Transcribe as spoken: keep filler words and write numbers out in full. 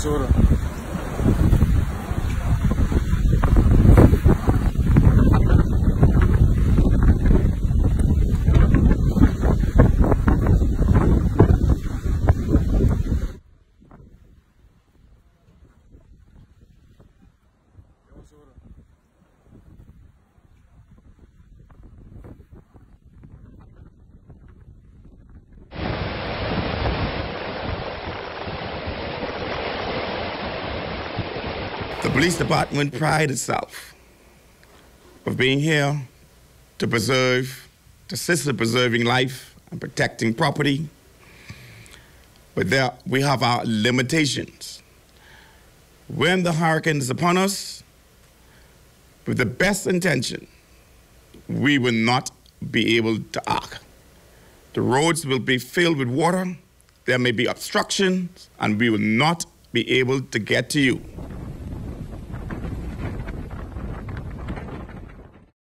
order. The police department prides itself of being here to preserve, to assist in preserving life and protecting property. But there, we have our limitations. When the hurricane is upon us, with the best intention, we will not be able to act. The roads will be filled with water, there may be obstructions, and we will not be able to get to you.